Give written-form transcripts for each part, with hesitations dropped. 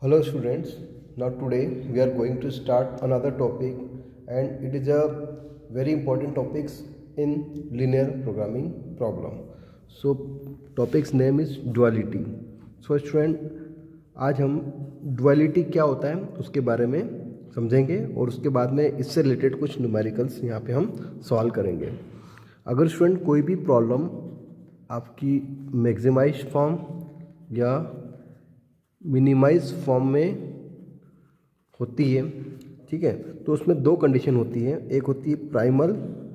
Hello students, now today we are going to start another topic and it is a very important topics in linear programming problem. So topic's name is duality. So student, आज हम duality क्या होता है उसके बारे में समझेंगे और उसके बाद में इससे रिलेटेड कुछ न्यूमेरिकल्स यहाँ पे हम सॉल्व करेंगे। अगर स्टूडेंट कोई भी प्रॉब्लम आपकी मैक्सिमाइज फॉर्म या मिनिमाइज फॉर्म में होती है, ठीक है, तो उसमें दो कंडीशन होती है। एक होती है प्राइमल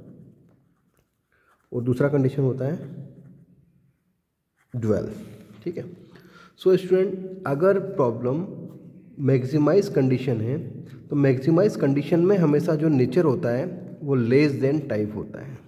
और दूसरा कंडीशन होता है ड्यूअल, ठीक है। सो स्टूडेंट, अगर प्रॉब्लम मैक्सिमाइज कंडीशन है तो मैक्सिमाइज कंडीशन में हमेशा जो नेचर होता है वो लेस देन टाइप होता है।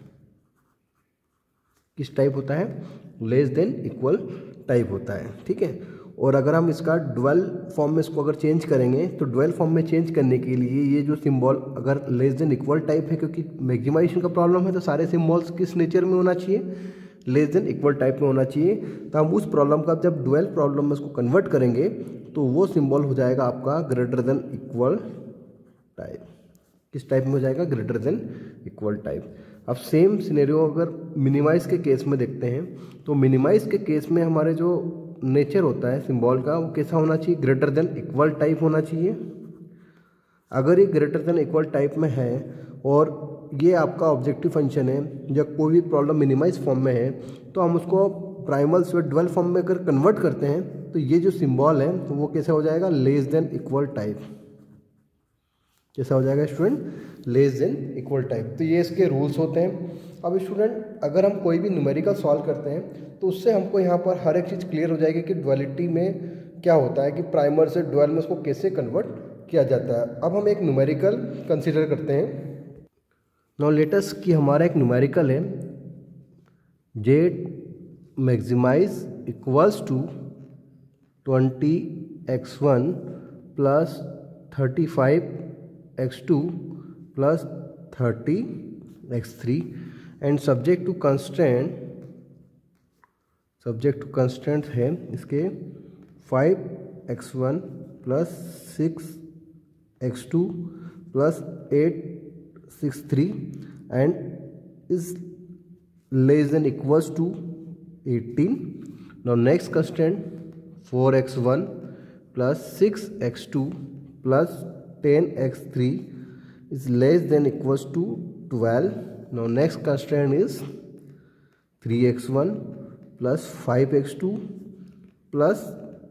किस टाइप होता है? लेस देन इक्वल टाइप होता है, ठीक है। और अगर हम इसका डुअल फॉर्म में इसको अगर चेंज करेंगे तो डुअल फॉर्म में चेंज करने के लिए ये जो सिंबल अगर लेस देन इक्वल टाइप है, क्योंकि मैक्सिमाइजेशन का प्रॉब्लम है तो सारे सिंबल्स किस नेचर में होना चाहिए? लेस देन इक्वल टाइप में होना चाहिए। तो हम उस प्रॉब्लम का जब डुअल प्रॉब्लम में इसको कन्वर्ट करेंगे तो वो सिंबल हो जाएगा आपका ग्रेटर देन इक्वल टाइप। किस टाइप में हो जाएगा? Greater than equal type. अब सेम सिनेरियो अगर मिनिमाइज के केस में देखते हैं तो मिनिमाइज के केस में हमारे जो नेचर होता है सिंबल का वो कैसा होना चाहिए? ग्रेटर देन इक्वल टाइप होना चाहिए। अगर ये ग्रेटर देन इक्वल टाइप में है और ये आपका ऑब्जेक्टिव फंक्शन है, जब कोई भी प्रॉब्लम मिनिमाइज फॉर्म में है तो हम उसको प्राइमल से डुअल फॉर्म में अगर कन्वर्ट करते हैं तो ये जो सिंबल है तो वो कैसा हो जाएगा? Less than equal type. कैसा हो जाएगा student? Less than equal type. तो ये इसके रूल्स होते हैं। अब स्टूडेंट, अगर हम कोई भी न्यूमेरिकल सॉल्व करते हैं तो उससे हमको यहाँ पर हर एक चीज़ क्लियर हो जाएगी कि डुअलिटी में क्या होता है, कि प्राइमर से डुअल में उसको कैसे कन्वर्ट किया जाता है। अब हम एक न्यूमेरिकल कंसिडर करते हैं। नाउ लेट अस कि हमारा एक न्यूमेरिकल है Z maximize equals to 20x1 plus 35x2 plus 30x3 and subject to constant है इसके 5x1 plus 6x2 plus 863 and is less than equals to 18। Now next constant 4x1 plus 6x2 plus 10x3 is less than equals to 12. Now next constraint is 3x1 plus 5x2 plus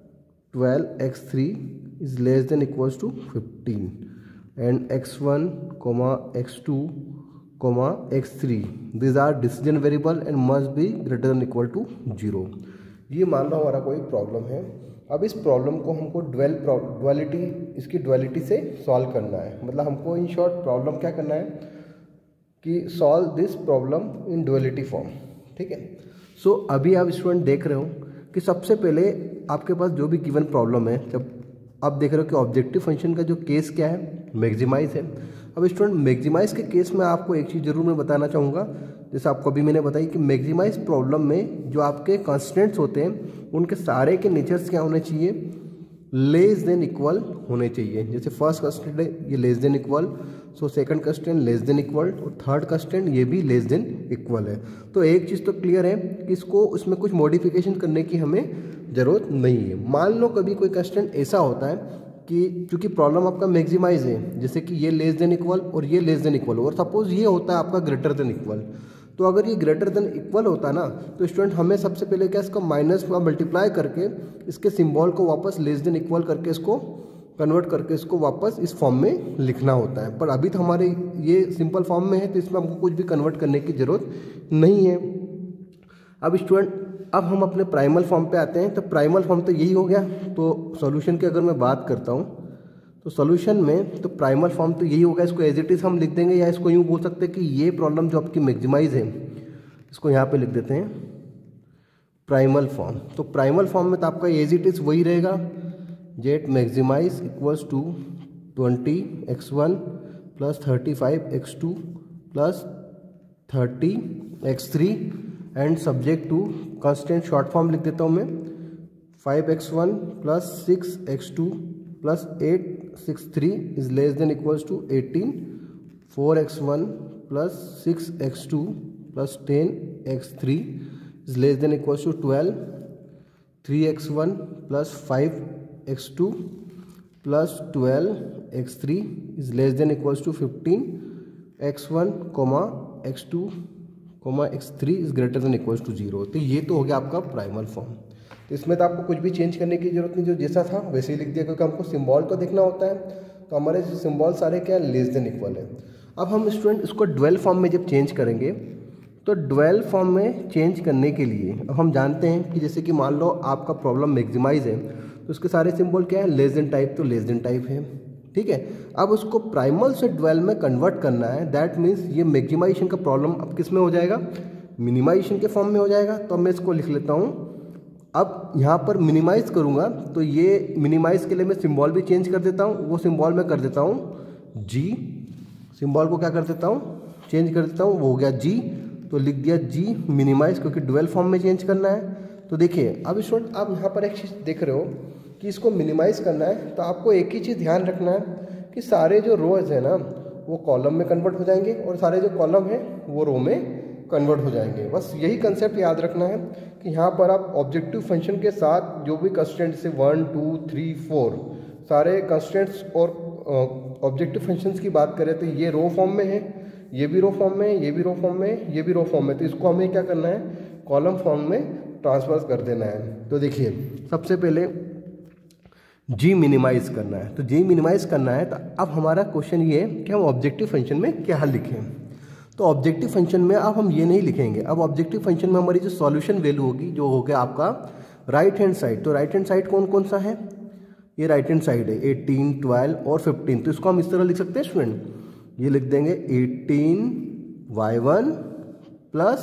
12x3 is less than equals to 15 and x1 comma x2 comma x3 these are decision variable and must be greater than equal to 0। ये मान लो हमारा कोई problem है। अब इस problem को हमको इसकी डुअलिटी से सॉल्व करना है। मतलब हमको इन शॉर्ट प्रॉब्लम क्या करना है कि solve this problem in duality form, ठीक है। सो अभी आप स्टूडेंट देख रहे हो कि सबसे पहले आपके पास जो भी गिवन प्रॉब्लम है, जब आप देख रहे हो कि ऑब्जेक्टिव फंक्शन का जो केस क्या है? मैक्सिमाइज है। अब स्टूडेंट, मैक्सिमाइज के केस में आपको एक चीज़ जरूर मैं बताना चाहूँगा, जैसे आपको अभी मैंने बताई कि मैक्सिमाइज प्रॉब्लम में जो आपके कॉन्स्टेंट्स होते हैं उनके सारे के नेचर्स क्या होने चाहिए? लेस देन इक्वल होने चाहिए। जैसे फर्स्ट कंस्टेंट है ये less than equal, so second constant less than equal और थर्ड कंस्टेंट ये भी लेस देन इक्वल है। तो एक चीज़ तो क्लियर है कि इसको उसमें कुछ मॉडिफिकेशन करने की हमें ज़रूरत नहीं है। मान लो कभी कोई कंस्टेंट ऐसा होता है कि चूँकि प्रॉब्लम आपका मैक्सिमाइज है, जैसे कि ये लेस देन इक्वल और ये लेस देन इक्वल, और सपोज ये होता है आपका ग्रेटर देन इक्वल। तो अगर ये ग्रेटर देन इक्वल होता ना तो स्टूडेंट हमें सबसे पहले क्या इसका माइनस का मल्टीप्लाई करके इसके सिंबल को वापस लेस देन इक्वल करके इसको कन्वर्ट करके इसको वापस इस फॉर्म में लिखना होता है। पर अभी तो हमारे ये सिंपल फॉर्म में है तो इसमें हमको कुछ भी कन्वर्ट करने की ज़रूरत नहीं है। अब स्टूडेंट, अब हम अपने प्राइमल फॉर्म पे आते हैं। तो प्राइमल फॉर्म तो यही हो गया। तो सॉल्यूशन की अगर मैं बात करता हूँ तो सॉल्यूशन में तो प्राइमल फॉर्म तो यही होगा। इसको एज इट इज़ हम लिख देंगे, या इसको यूँ बोल सकते हैं कि ये प्रॉब्लम जो आपकी मैक्सिमाइज है इसको यहाँ पे लिख देते हैं प्राइमल फॉर्म। तो प्राइमल फॉर्म में तो आपका एज इट इज़ वही रहेगा, Z maximize equals to 20x1 plus 35x2 plus 30x3 and subject to constant short form लिख देता हूँ मैं 5x1 plus 6x2 plus 863 is less than equals to 18, 4x1 plus 6x2 plus 10x3 is less than equals to 12, 3x1 plus 5x2 plus 12x3 is less than equals to 15, x1 x2 x3 is greater than equals to 0। तो ये तो हो गया आपका primal form. तो इसमें तो आपको कुछ भी चेंज करने की जरूरत नहीं, जो जैसा था वैसे ही लिख दिया, क्योंकि हमको सिंबल तो देखना होता है। तो हमारे सिंबल सारे क्या लेस देन इक्वल है। अब हम स्टूडेंट इसको डुअल फॉर्म में जब चेंज करेंगे, तो डुअल फॉर्म में चेंज करने के लिए अब हम जानते हैं कि जैसे कि मान लो आपका प्रॉब्लम मैक्सिमाइज है, तो उसके सारे सिंबल क्या है लेस देन टाइप, तो लेस देन टाइप है, ठीक है। अब उसको प्राइमल से डुअल में कन्वर्ट करना है, दैट मीन्स ये मैक्सिमाइजेशन का प्रॉब्लम अब किस में हो जाएगा, मिनिमाइजेशन के फॉर्म में हो जाएगा। तो अब मैं इसको लिख लेता हूँ। अब यहाँ पर मिनिमाइज करूँगा तो ये मिनिमाइज के लिए मैं सिंबल भी चेंज कर देता हूँ। वो सिंबल मैं कर देता हूँ जी, सिंबल को क्या कर देता हूँ, चेंज कर देता हूँ, वो हो गया जी। तो लिख दिया जी मिनिमाइज, क्योंकि डुअल फॉर्म में चेंज करना है। तो देखिए अब स्टूडेंट आप यहाँ पर एक चीज़ देख रहे हो कि इसको मिनिमाइज करना है, तो आपको एक ही चीज़ ध्यान रखना है कि सारे जो रोज है ना वो कॉलम में कन्वर्ट हो जाएंगे और सारे जो कॉलम है वो रो में कन्वर्ट हो जाएंगे। बस यही कंसेप्ट याद रखना है कि यहाँ पर आप ऑब्जेक्टिव फंक्शन के साथ जो भी कंस्टेंट से 1 2 3 4 सारे कंस्टेंट्स और ऑब्जेक्टिव फंक्शंस की बात करें तो ये रो फॉर्म में है, ये भी रो फॉर्म में, ये भी रो फॉर्म में, ये भी रो फॉर्म में। तो इसको हमें क्या करना है, कॉलम फॉर्म में ट्रांसफर कर देना है। तो देखिए सबसे पहले जी मिनिमाइज करना है। तो जी मिनिमाइज करना है, तो अब हमारा क्वेश्चन ये है कि हम ऑब्जेक्टिव फंक्शन में क्या लिखें। तो ऑब्जेक्टिव फंक्शन में अब हम ये नहीं लिखेंगे। अब ऑब्जेक्टिव फंक्शन में हमारी जो सॉल्यूशन वैल्यू होगी, जो हो गया आपका राइट हैंड साइड। तो राइट हैंड साइड कौन कौन सा है, ये राइट हैंड साइड है 18, 12 और 15। तो इसको हम इस तरह लिख सकते हैं स्टूडेंट, ये लिख देंगे 18y1 plus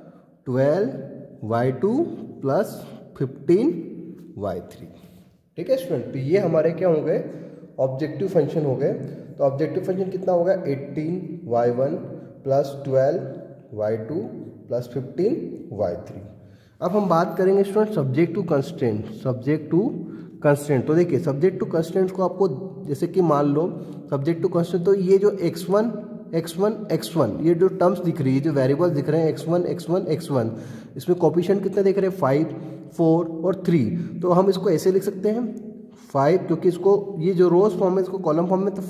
12y2 plus 15y3। ठीक है स्टूडेंट, तो ये हमारे क्या हो गए, ऑब्जेक्टिव फंक्शन हो गए। तो ऑब्जेक्टिव फंक्शन कितना होगा, 18y1 plus 12y2 plus 15y3। अब हम बात करेंगे student subject to constraint. Subject to constraint, तो देखिए सब्जेक्ट टू कंस्ट्रेंट को आपको जैसे कि मान लो सब्जेक्ट टू कंस्ट्रेंट, तो ये जो x1 ये जो टर्म्स दिख रही है, जो वेरिएबल्स दिख रहे हैं x1, इसमें कोफिशिएंट कितने दिख रहे हैं, 5, 4 और 3। तो हम इसको ऐसे लिख सकते हैं 5, क्योंकि इसको ये जो रोज फॉर्म है इसको कॉलम फॉर्म में, तो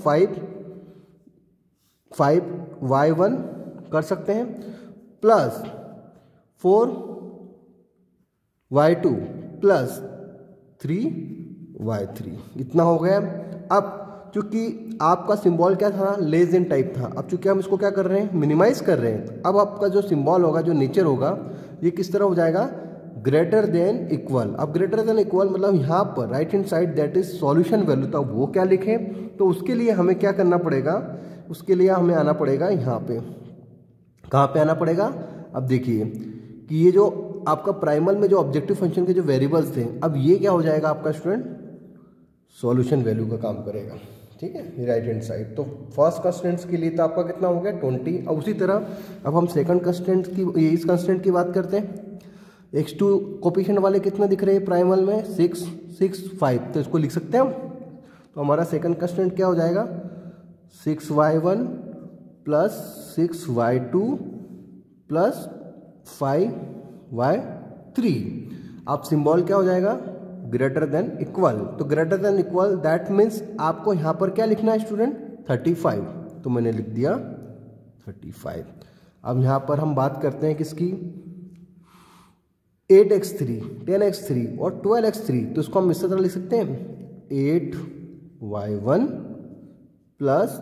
5y1 कर सकते हैं प्लस 4y2 प्लस 3y3, इतना हो गया। अब चूंकि आपका सिंबल क्या था, लेस देन टाइप था। अब चूंकि हम इसको क्या कर रहे हैं, मिनिमाइज कर रहे हैं। अब आपका जो सिंबल होगा, जो नेचर होगा, ये किस तरह हो जाएगा, ग्रेटर देन इक्वल। अब ग्रेटर देन इक्वल मतलब यहाँ पर right hand side that is solution value, तो वो क्या लिखें, तो उसके लिए हमें क्या करना पड़ेगा, उसके लिए हमें आना पड़ेगा यहाँ पे। कहाँ पे आना पड़ेगा, अब देखिए कि ये जो आपका प्राइमल में जो ऑब्जेक्टिव फंक्शन के जो वेरिएबल्स थे, अब ये क्या हो जाएगा आपका स्टूडेंट, सॉल्यूशन वैल्यू का काम करेगा। ठीक है, राइट हैंड साइड। तो फर्स्ट कंस्टेंट्स के लिए तो आपका कितना हो गया 20। अब उसी तरह अब हम सेकंड कंस्टेंट की, इस कंस्टेंट की बात करते हैं। x2 कोफिशिएंट वाले कितने दिख रहे हैं प्राइमल में, 6, 6, 5। तो इसको लिख सकते हैं हम। तो हमारा सेकंड कंस्टेंट क्या हो जाएगा, 6y1 plus 6y2 plus 5y3। अब सिंबल क्या हो जाएगा, ग्रेटर देन इक्वल। तो greater than equal that means आपको यहाँ पर क्या लिखना है स्टूडेंट, 35। तो मैंने लिख दिया 35। अब यहाँ पर हम बात करते हैं किसकी, 8x3, 10x3 और 12x3। तो इसको हम इस तरह लिख सकते हैं 8y1 plus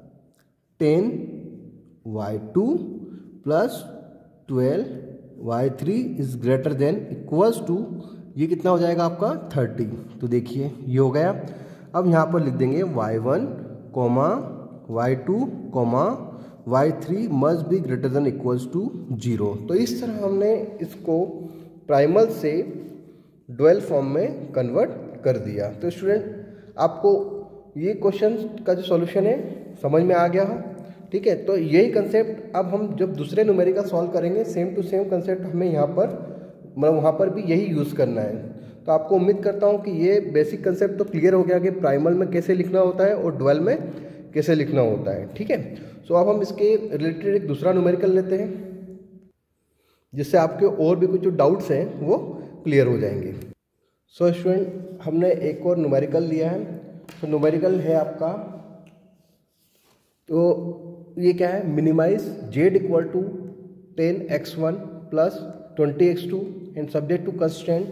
10y2 plus 12y3 is greater than equals to, ये कितना हो जाएगा आपका 30। तो देखिए ये हो गया। अब यहाँ पर लिख देंगे y1, y2, y3 must be greater than equals to 0। तो इस तरह हमने इसको प्राइमल से डुअल फॉर्म में कन्वर्ट कर दिया। तो स्टूडेंट आपको ये क्वेश्चन का जो सॉल्यूशन है समझ में आ गया हो, ठीक है। तो यही कंसेप्ट अब हम जब दूसरे न्यूमेरिकल सॉल्व करेंगे, सेम टू सेम कंसेप्ट हमें यहाँ पर मतलब वहाँ पर भी यही यूज़ करना है। तो आपको उम्मीद करता हूँ कि ये बेसिक कंसेप्ट तो क्लियर हो गया कि प्राइमल में कैसे लिखना होता है और ड्वेल में कैसे लिखना होता है, ठीक है। सो अब हम इसके रिलेटेड एक दूसरा न्यूमेरिकल लेते हैं, जिससे आपके और भी कुछ जो डाउट्स हैं वो क्लियर हो जाएंगे। सो स्टूडेंट, हमने एक और न्यूमेरिकल लिया है। तो न्यूमेरिकल है आपका, तो ये क्या है, minimize z equal to 10x1 plus 20x2 and subject to constraint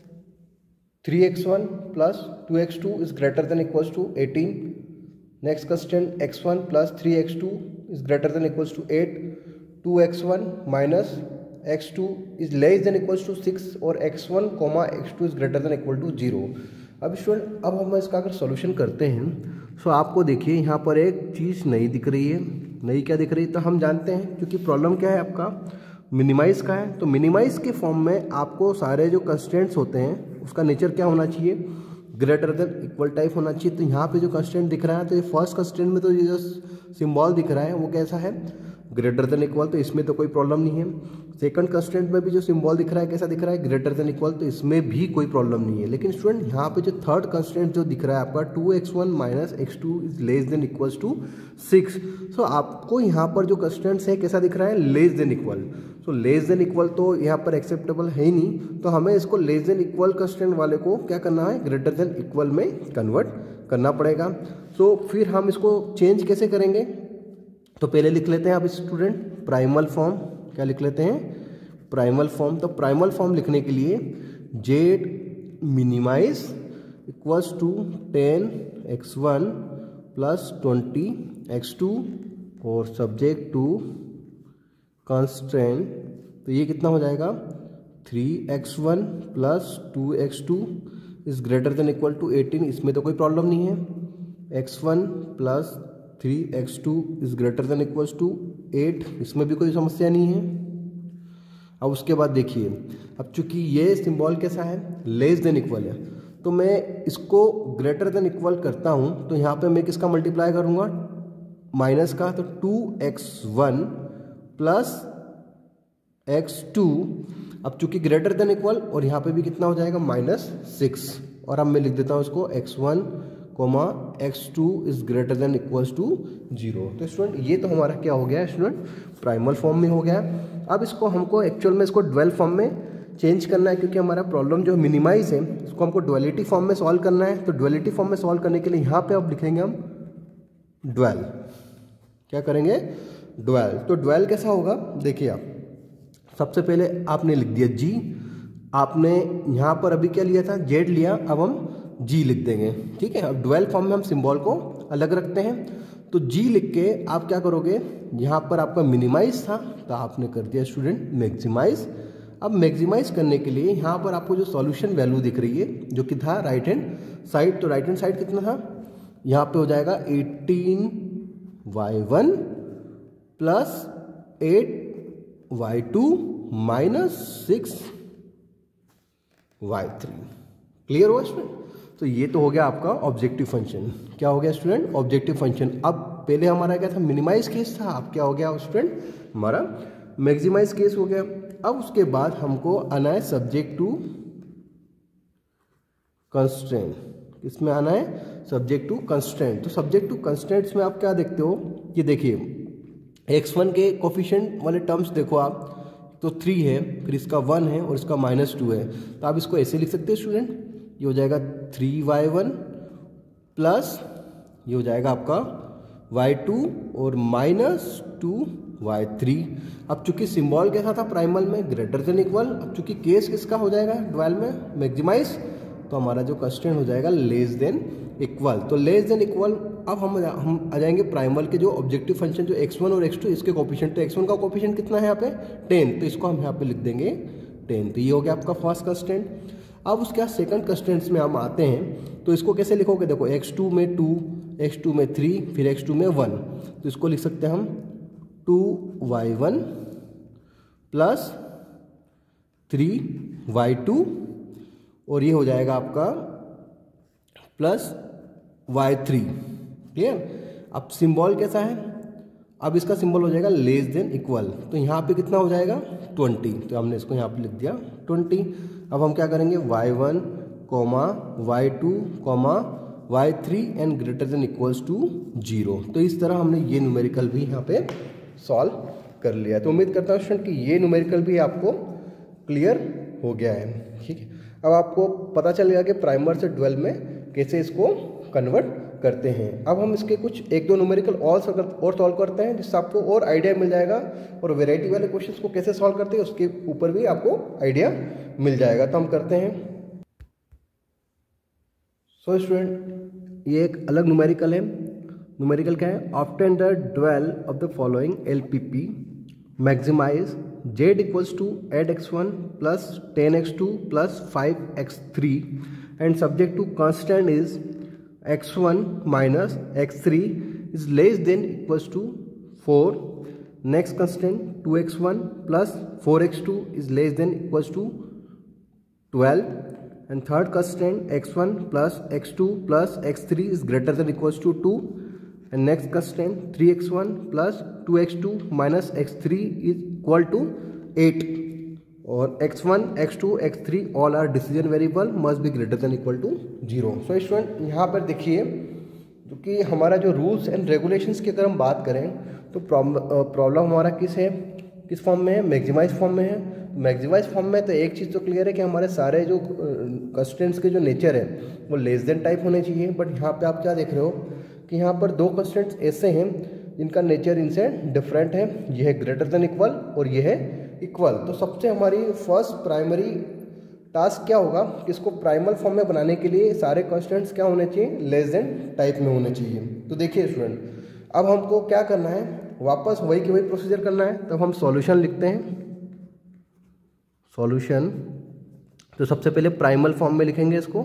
3x1 plus 2x2 is greater than equals to 18। Next constraint x1 plus 3x2 is greater than equals to 8। 2x1 minus x2 is less than equals to 6 और x1 x2 is greater than equal to 0। अब student, अब हम इसका अगर solution करते हैं तो आपको देखिए यहाँ पर एक चीज़ नई दिख रही है। नई क्या दिख रही है, तो हम जानते हैं क्योंकि प्रॉब्लम क्या है आपका, मिनिमाइज का है। तो मिनिमाइज के फॉर्म में आपको सारे जो कंस्ट्रेंट्स होते हैं उसका नेचर क्या होना चाहिए, ग्रेटर देन इक्वल टाइप होना चाहिए। तो यहाँ पे जो कंस्ट्रेंट दिख रहा है, तो ये फर्स्ट कंस्ट्रेंट में तो ये जो सिंबल दिख रहा है वो कैसा है, ग्रेटर देन इक्वल, तो इसमें तो कोई प्रॉब्लम नहीं है। सेकंड कंस्ट्रेंट में भी जो सिंबल दिख रहा है कैसा दिख रहा है, ग्रेटर देन इक्वल, तो इसमें भी कोई प्रॉब्लम नहीं है। लेकिन स्टूडेंट, यहाँ पे जो थर्ड कंस्ट्रेंट जो दिख रहा है आपका 2x1 minus x2 is less than equals to 6। So आपको यहाँ पर जो कंस्ट्रेंट्स है कैसा दिख रहा है, less than equal. So less than equal तो यहाँ पर एक्सेप्टेबल है ही नहीं, तो हमें इसको लेस देन इक्वल कंस्ट्रेंट वाले को क्या करना है, ग्रेटर देन इक्वल में कन्वर्ट करना पड़ेगा। सो फिर हम इसको चेंज कैसे करेंगे, तो पहले लिख लेते हैं आप स्टूडेंट प्राइमल फॉर्म। क्या लिख लेते हैं, प्राइमल फॉर्म। तो प्राइमल फॉर्म लिखने के लिए z minimize equals to 10x1 plus 20x2 और सब्जेक्ट टू कंस्ट्रेंट, तो ये कितना हो जाएगा, 3x1 plus 2x2 is greater than equal to 18। इसमें तो कोई प्रॉब्लम नहीं है। x1 plus 3x2 is greater than equals to 8, इसमें भी कोई समस्या नहीं है। अब उसके बाद देखिए, अब चूंकि ये सिंबल कैसा है, लेस देन इक्वल है, तो मैं इसको ग्रेटर देन इक्वल करता हूँ, तो यहाँ पे मैं किसका मल्टीप्लाई करूँगा, माइनस का। तो 2x1 प्लस x2, अब चूंकि ग्रेटर देन इक्वल और यहाँ पे भी कितना हो जाएगा, -6। और अब मैं लिख देता हूँ इसको x1 x2 is greater than equals to 0। तो स्टूडेंट, ये तो हमारा क्या हो गया है स्टूडेंट, प्राइमल फॉर्म में हो गया। अब इसको हमको एक्चुअल में इसको ड्वेल फॉर्म में चेंज करना है, क्योंकि हमारा प्रॉब्लम जो मिनिमाइज है इसको हमको ड्वेलिटी फॉर्म में सॉल्व करना है। तो ड्वेलिटी फॉर्म में सॉल्व करने के लिए यहाँ पे अब लिखेंगे हम ड्वेल। क्या करेंगे, ड्वेल। तो ड्वेल कैसा होगा, देखिए आप सबसे पहले आपने लिख दिया g, आपने यहाँ पर अभी क्या लिया था, z लिया, अब हम g लिख देंगे, ठीक है। अब ड्वेल फॉर्म में हम सिंबल को अलग रखते हैं। तो g लिख के आप क्या करोगे, यहाँ पर आपका मिनिमाइज था तो आपने कर दिया स्टूडेंट मैक्सिमाइज। अब मैक्सिमाइज करने के लिए यहाँ पर आपको जो सॉल्यूशन वैल्यू दिख रही है जो कि था राइट हैंड साइड, तो राइट हैंड साइड कितना था, यहाँ पे हो जाएगा 18y1 plus 8y2 minus 6y3। Clear हुआ स्टूडेंट। तो ये तो हो गया आपका ऑब्जेक्टिव फंक्शन। क्या हो गया स्टूडेंट, ऑब्जेक्टिव फंक्शन। अब पहले हमारा क्या था, मिनिमाइज केस था, अब क्या हो गया स्टूडेंट, हमारा मैक्सिमाइज केस हो गया। अब उसके बाद हमको आना है सब्जेक्ट टू कंस्ट्रेंट। किसमें आना है, सब्जेक्ट टू कंस्ट्रेंट। तो सब्जेक्ट टू कंस्ट्रेंट्स में आप क्या देखते हो, ये देखिए x1 के कोफिशिएंट वाले टर्म्स देखो आप, तो 3 है, फिर इसका 1 है और इसका -2 है। तो आप इसको ऐसे लिख सकते हैं स्टूडेंट, ये हो जाएगा 3y1 प्लस ये हो जाएगा आपका y2 और -2y3। अब चूंकि सिंबल कैसा था प्राइमल में, ग्रेटर देन इक्वल, अब चूंकि केस किसका हो जाएगा ड्वेल में, मैक्सिमाइज, तो हमारा जो कंस्ट्रेंट हो जाएगा लेस देन इक्वल। तो लेस देन इक्वल, अब हम आ जाएंगे प्राइमल के जो ऑब्जेक्टिव फंक्शन जो x1 और x2 इसके कोफिशिएंट। तो x1 का कोफिशिएंट कितना है यहाँ पे 10, तो इसको हम यहाँ पे लिख देंगे 10। तो ये हो गया आपका फर्स्ट कंस्ट्रेंट। अब उसके बाद सेकंड कंस्ट्रेंट्स में हम आते हैं, तो इसको कैसे लिखोगे, देखो x2 में 2, x2 में 3, फिर x2 में 1, तो इसको लिख सकते हैं हम 2y1 प्लस 3y2 और ये हो जाएगा आपका प्लस y3। क्लियर। अब सिंबल कैसा है, अब इसका सिंबल हो जाएगा लेस देन इक्वल, तो यहाँ पे कितना हो जाएगा 20, तो हमने इसको यहाँ पे लिख दिया 20। अब हम क्या करेंगे y1 y2, y3 and greater than equals to 0। तो इस तरह हमने ये न्यूमेरिकल भी यहाँ पे सॉल्व कर लिया। तो उम्मीद करता हूँ स्टूडेंट कि ये न्यूमेरिकल भी आपको क्लियर हो गया है। ठीक है, अब आपको पता चल गया कि प्राइमर से ड्वेल में कैसे इसको कन्वर्ट करते हैं। अब हम इसके कुछ एक दो न्यूमेरिकल और सॉल्व करते हैं, जिससे आपको और आइडिया मिल जाएगा, और वेराइटी वाले क्वेश्चंस को कैसे सॉल्व करते हैं उसके ऊपर भी आपको आइडिया मिल जाएगा। तो हम करते हैं। सो स्टूडेंट, ये एक अलग न्यूमेरिकल है। न्यूमेरिकल क्या है? Obtain the dual of the following LPP, maximize z equals to 8x1 plus 10x2 plus 5x3 and subject to constant is x1 minus x3 is less than equals to 4. Next constant 2x1 plus 4x2 is less than equals to 12. And third constant x1 plus x2 plus x3 is greater than equals to 2. And next constant 3x1 plus 2x2 minus x3 is equal to 8. और x1, x2, x3 all are decision variable must be greater than equal to 0। So student, यहाँ पर देखिए जो कि हमारा जो rules and regulations की अगर हम बात करें तो प्रॉब्लम हमारा किस फॉर्म में है? मैक्सिमाइज फॉर्म में है। मैक्सिमाइज फॉर्म में तो एक चीज़ तो क्लियर है कि हमारे सारे जो कंस्टेंट्स के जो नेचर है वो लेस देन टाइप होने चाहिए। बट यहाँ पे आप क्या देख रहे हो कि यहाँ पर दो कंस्टेंट्स ऐसे हैं जिनका नेचर इनसे डिफरेंट है। ये है ग्रेटर देन इक्वल और ये है इक्वल। तो सबसे हमारी फर्स्ट प्राइमरी टास्क क्या होगा कि इसको प्राइमल फॉर्म में बनाने के लिए सारे कांस्टेंट्स क्या होने चाहिए? लेस देन टाइप में होने चाहिए। तो देखिए स्टूडेंट, अब हमको क्या करना है? वापस वही की वही प्रोसीजर करना है। तब हम सॉल्यूशन लिखते हैं। सॉल्यूशन तो सबसे पहले प्राइमल फॉर्म में लिखेंगे इसको।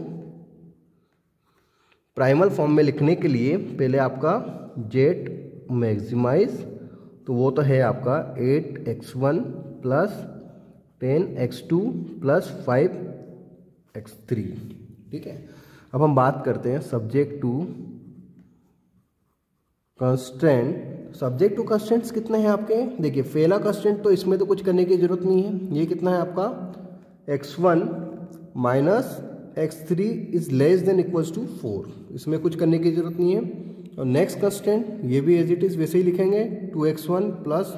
प्राइमल फॉर्म में लिखने के लिए पहले आपका जेट मैक्सिमाइज, तो वो तो है आपका 8x1 plus 10x2 plus 5x3। ठीक है, अब हम बात करते हैं subject to constant. Subject to constants कितने हैं आपके? देखिए पहला कंस्टेंट तो इसमें तो कुछ करने की जरूरत नहीं है। ये कितना है आपका? x1 minus x3 is less than equals to 4। इसमें कुछ करने की जरूरत नहीं है। और नेक्स्ट कंस्टेंट ये भी एज इट इज वैसे ही लिखेंगे, 2x1 plus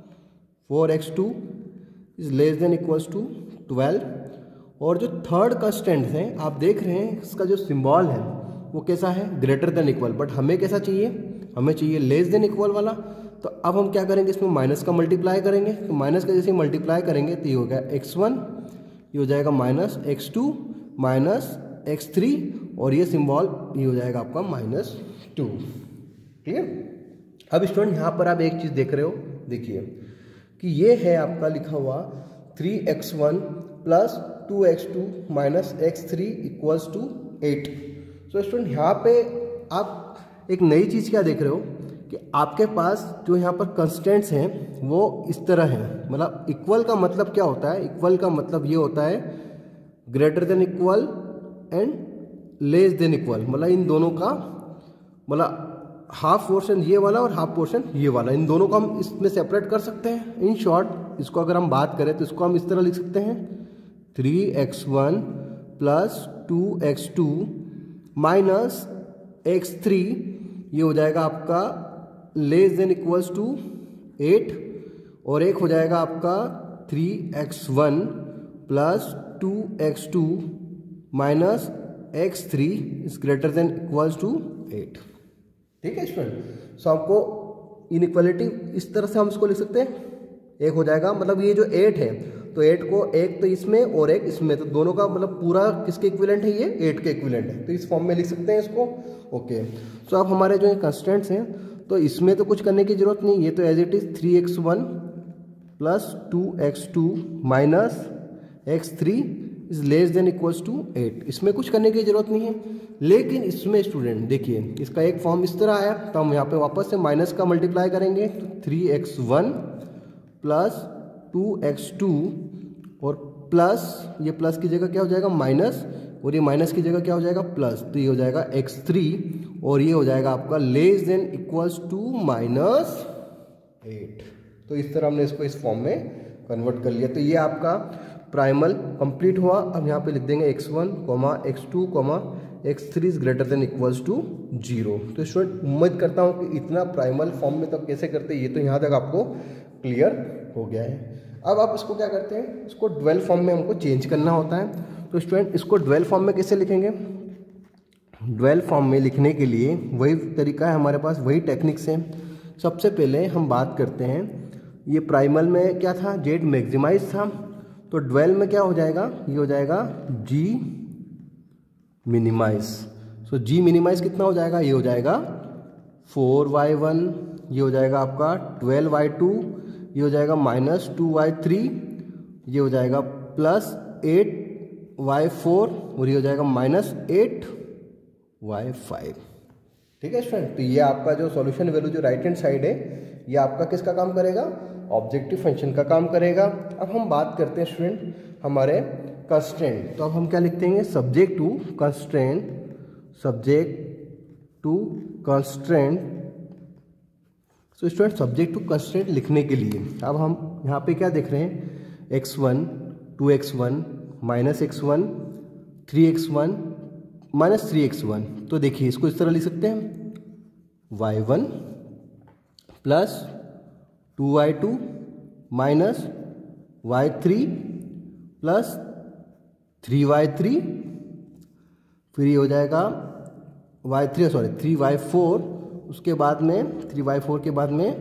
4x2 is less than equals to 12। और जो थर्ड कंस्टेंट है आप देख रहे हैं इसका जो सिंबल है वो कैसा है? Greater than equal. बट हमें कैसा चाहिए? हमें चाहिए लेस देन इक्वल वाला। तो अब हम क्या करेंगे? इसमें माइनस का मल्टीप्लाई करेंगे। तो माइनस का जैसे मल्टीप्लाई करेंगे तो ये हो गया x1, ये हो जाएगा माइनस x2 माइनस x3, और ये सिंबल ये हो जाएगा आपका -2। क्लियर? अब स्टूडेंट यहाँ पर आप एक चीज़ देख रहे हो, देखिए कि ये है आपका लिखा हुआ 3x1 plus 2x2 minus x3 equals to 8। So student यहाँ पे आप एक नई चीज़ क्या देख रहे हो कि आपके पास जो यहाँ पर कंस्टेंट्स हैं वो इस तरह हैं। मतलब इक्वल का मतलब क्या होता है? इक्वल का मतलब ये होता है greater than equal and less than equal. मतलब इन दोनों का मतलब हाफ पोर्शन ये वाला और हाफ पोर्शन ये वाला, इन दोनों को हम इसमें सेपरेट कर सकते हैं। इन शॉर्ट इसको अगर हम बात करें तो इसको हम इस तरह लिख सकते हैं 3x1 plus 2x2 minus x3, ये हो जाएगा आपका लेस देन इक्वल्स टू 8, और एक हो जाएगा आपका 3x1 plus 2x2 minus x3 is greater than equals to 8। ठीक है स्टूडेंट, सो आपको इनइक्वालिटी इस तरह से हम इसको लिख सकते हैं। एक हो जाएगा मतलब ये जो 8 है तो 8 को एक तो इसमें और एक इसमें, तो दोनों का मतलब पूरा किसके इक्विवेलेंट है? ये 8 के इक्विवेलेंट है। तो इस फॉर्म में लिख सकते हैं इसको। ओके, सो अब हमारे जो कंस्टेंट्स हैं तो इसमें तो कुछ करने की जरूरत नहीं, ये तो as it is 3x1 plus 2x2 minus x3 is less than equals to 8। इसमें कुछ करने की जरूरत नहीं है। लेकिन इसमें स्टूडेंट देखिए इसका एक फॉर्म इस तरह आया, तो हम यहाँ पे वापस से माइनस का मल्टीप्लाई करेंगे तो 3x1 प्लस 2x2 और प्लस ये प्लस की जगह क्या हो जाएगा? माइनस, और ये माइनस की जगह क्या हो जाएगा? प्लस। तो ये हो जाएगा x3 और ये हो जाएगा आपका लेस देन इक्वल्स टू -8। तो इस तरह हमने इसको इस फॉर्म में कन्वर्ट कर लिया। तो ये आपका प्राइमल कंप्लीट हुआ। अब यहाँ पे लिख देंगे x1, x2, x3 is greater than equals to 0। तो स्टूडेंट उम्मीद करता हूँ कि इतना प्राइमल फॉर्म में तो कैसे करते हैं ये तो यहाँ तक आपको क्लियर हो गया है। अब आप इसको क्या करते हैं, इसको ड्वेल फॉर्म में हमको चेंज करना होता है। तो स्टूडेंट इसको ड्वेल फॉर्म में कैसे लिखेंगे, ड्वेल फॉर्म में लिखने के लिए वही तरीका है हमारे पास, वही टेक्निक्स है। सबसे पहले हम बात करते हैं, ये प्राइमल में क्या था, जेड मैक्सिमाइज था, तो ड्वेल में क्या हो जाएगा, ये हो जाएगा जी मिनिमाइज। सो जी मिनिमाइज कितना हो जाएगा, ये हो जाएगा 4y1, ये हो जाएगा आपका 12y2, ये हो जाएगा -2y3, ये हो जाएगा +8y4 और ये हो जाएगा -8y5। ठीक है स्टूडेंट, तो ये आपका जो सॉल्यूशन वैल्यू जो राइट हैंड साइड है ये आपका किसका काम करेगा, ऑब्जेक्टिव फंक्शन का काम करेगा। अब हम बात करते हैं स्टूडेंट हमारे कंस्ट्रेंट। तो अब हम क्या लिखते हैं, subject to constraint, subject to constraint. So student subject to constraint लिखने के लिए अब हम यहाँ पे क्या देख रहे हैं, x1, 2x1, -x1, 3x1, -3x1। तो देखिए इसको इस तरह लिख सकते हैं, y1 + 2y2 -y3 + 3y3, फिर ये हो जाएगा y3 उसके बाद में 3y4 के बाद में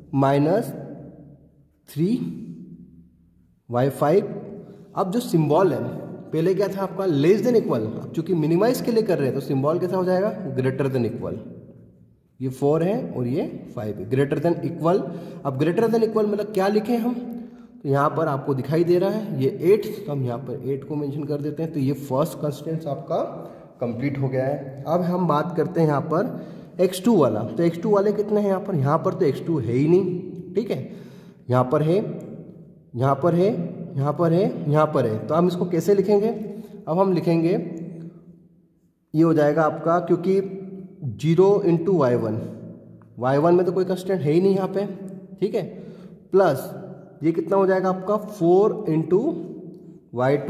-3y5। अब जो सिंबल है पहले क्या था आपका, लेस देन इक्वल, अब चूंकि मिनिमाइज के लिए कर रहे हैं तो सिंबल कैसा हो जाएगा, ग्रेटर देन इक्वल। ये 4 है और ये 5 है, ग्रेटर देन इक्वल। अब ग्रेटर देन इक्वल मतलब क्या लिखे हम, तो यहाँ पर आपको दिखाई दे रहा है ये 8, तो हम यहाँ पर 8 को मेंशन कर देते हैं। तो ये फर्स्ट कंस्ट्रेंट आपका कंप्लीट हो गया है। अब हम बात करते हैं यहाँ पर x2 वाला। तो x2 वाले कितने हैं यहाँ पर तो x2 है ही नहीं, ठीक है, यहाँ पर है, यहाँ पर है, यहाँ पर है, यहाँ पर है। तो हम इसको कैसे लिखेंगे, अब हम लिखेंगे ये हो जाएगा आपका, क्योंकि 0 × y1 में तो कोई कंस्टेंट है ही नहीं यहाँ पे, ठीक है, प्लस ये कितना हो जाएगा आपका 4 × y2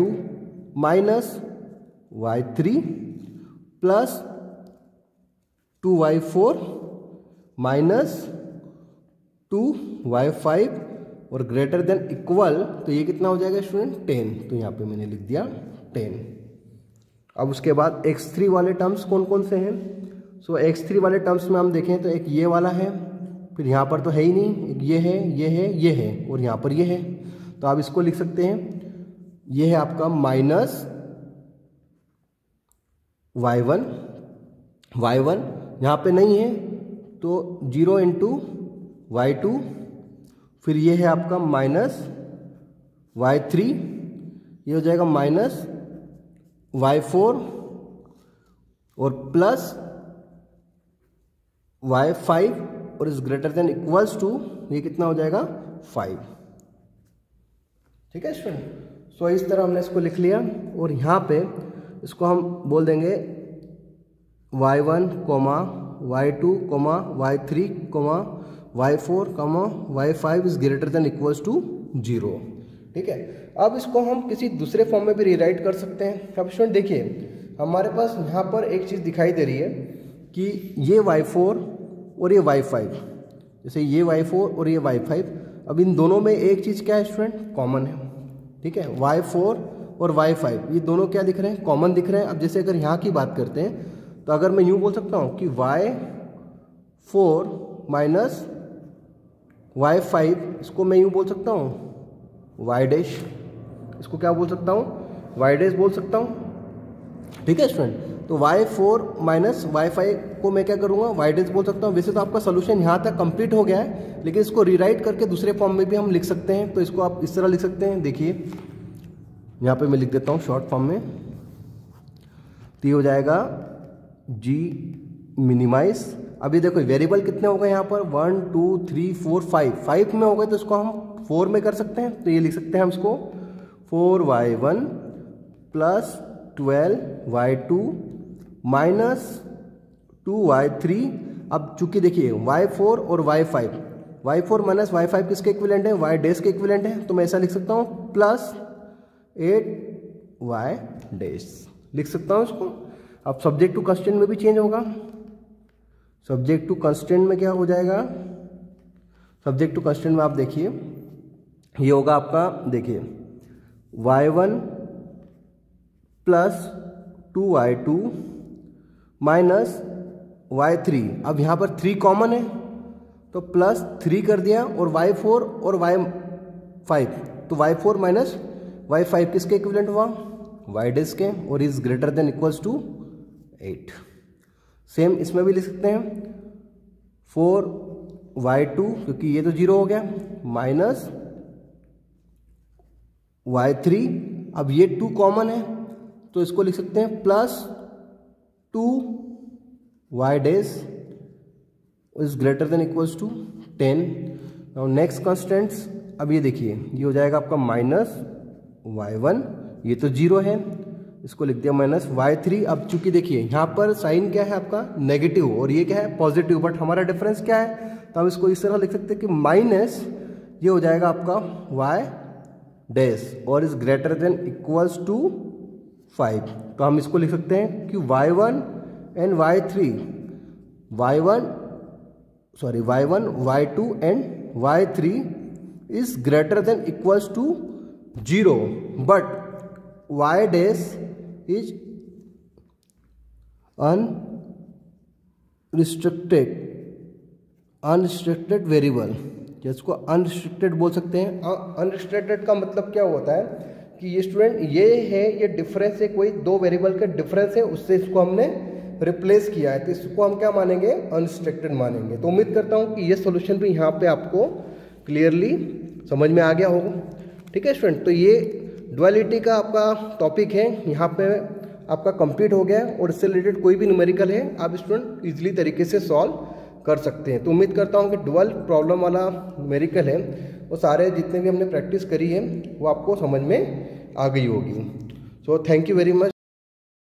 -y3 + 2y4 -2y5 और ग्रेटर देन इक्वल, तो ये कितना हो जाएगा स्टूडेंट 10। तो यहाँ पे मैंने लिख दिया 10। अब उसके बाद x3 वाले टर्म्स कौन कौन से हैं, सो x3 वाले टर्म्स में हम देखें तो एक ये वाला है, फिर यहाँ पर तो है ही नहीं, एक ये है, ये है, ये है और यहाँ पर ये है। तो आप इसको लिख सकते हैं, ये है आपका -y1 यहाँ पे नहीं है तो 0 × y2, फिर ये है आपका -y3, ये हो जाएगा -y4 और प्लस y5 और is greater than equals to, ये कितना हो जाएगा 5। ठीक है स्टूडेंट, सो इस तरह हमने इसको लिख लिया और यहाँ पे इसको हम बोल देंगे y1, y2, y3, y4, y5 is greater than equals to 0। ठीक है, अब इसको हम किसी दूसरे फॉर्म में भी रिराइट कर सकते हैं। अब स्टूडेंट देखिए हमारे पास यहाँ पर एक चीज़ दिखाई दे रही है कि ये y4 और ये y5, जैसे ये y4 और ये y5, अब इन दोनों में एक चीज़ क्या है स्टूडेंट, कॉमन है। ठीक है, y4 और y5 ये दोनों क्या दिख रहे हैं, कॉमन दिख रहे हैं। अब जैसे अगर यहाँ की बात करते हैं तो अगर मैं यूँ बोल सकता हूँ कि y4 माइनस y5, इसको मैं यूँ बोल सकता हूँ y डैश, इसको क्या बोल सकता हूँ, y डैश बोल सकता हूँ। ठीक है स्टूडेंट, तो y4 माइनस y5 को मैं क्या करूँगा, y डैश बोल सकता हूँ। वैसे तो आपका सोल्यूशन यहाँ तक कंप्लीट हो गया है, लेकिन इसको रीराइट करके दूसरे फॉर्म में भी हम लिख सकते हैं। तो इसको आप इस तरह लिख सकते हैं, देखिए यहाँ पे मैं लिख देता हूँ शॉर्ट फॉर्म में। तो ये हो जाएगा g मिनिमाइज। अभी देखो वेरिएबल कितने हो गए यहाँ पर, 1 2 3 4 5 में हो गए, तो इसको हम 4 में कर सकते हैं। तो ये लिख सकते हैं हम इसको 4y1 plus 12y2 minus 2y3। अब चूंकि देखिए y4 और y4 माइनस y5 किसके इक्विवेलेंट है, y डैश के इक्विवेलेंट है, तो मैं ऐसा लिख सकता हूँ प्लस 8y डैश लिख सकता हूँ इसको। अब सब्जेक्ट टू कंस्टेंट में भी चेंज होगा। सब्जेक्ट टू कंस्टेंट में क्या हो जाएगा, सब्जेक्ट टू कंस्टेंट में आप देखिए ये होगा आपका, देखिए y1 plus 2y2 minus y3। अब यहाँ पर 3 कॉमन है तो प्लस 3 कर दिया, और y4 और y5, तो y4 माइनस y5 किसके इक्विवेलेंट हुआ, y डैश के, और is greater than equals to 8। Same इसमें भी लिख सकते हैं 4y2, क्योंकि ये तो 0 हो गया, माइनस y3। अब ये 2 कॉमन है तो इसको लिख सकते हैं plus 2y dash is greater than equals to 10। Now next constants, अब ये देखिए ये हो जाएगा आपका माइनस y1, ये तो 0 है, इसको लिख दिया माइनस y3। अब चूंकि देखिए यहाँ पर साइन क्या है आपका नेगेटिव और ये क्या है पॉजिटिव, बट हमारा डिफरेंस क्या है, तो हम इसको इस तरह लिख सकते हैं कि माइनस ये हो जाएगा आपका y डैश और is greater than equals to 5। तो हम इसको लिख सकते हैं कि y1 and y3, y1, y2 एंड y3 is greater than equals to 0, but y dash is unrestricted variable, जिसको अनरिस्ट्रिक्टेड बोल सकते हैं। अनरिस्ट्रिक्टेड का मतलब क्या होता है कि ये स्टूडेंट ये है, ये डिफरेंस है, कोई 2 वेरिएबल का डिफरेंस है, उससे इसको हमने रिप्लेस किया है, तो इसको हम क्या मानेंगे, अनरिस्ट्रिक्टेड मानेंगे। तो उम्मीद करता हूँ कि ये सॉल्यूशन भी यहाँ पे आपको क्लियरली समझ में आ गया होगा। ठीक है स्टूडेंट, तो ये डुअलिटी का आपका टॉपिक है, यहाँ पे आपका कंप्लीट हो गया है, और इससे रिलेटेड कोई भी न्यूमेरिकल है आप स्टूडेंट इजीली तरीके से सॉल्व कर सकते हैं। तो उम्मीद करता हूँ कि डुअल प्रॉब्लम वाला न्यूमेरिकल है वो सारे जितने भी हमने प्रैक्टिस करी है वो आपको समझ में आ गई होगी। So thank you very much.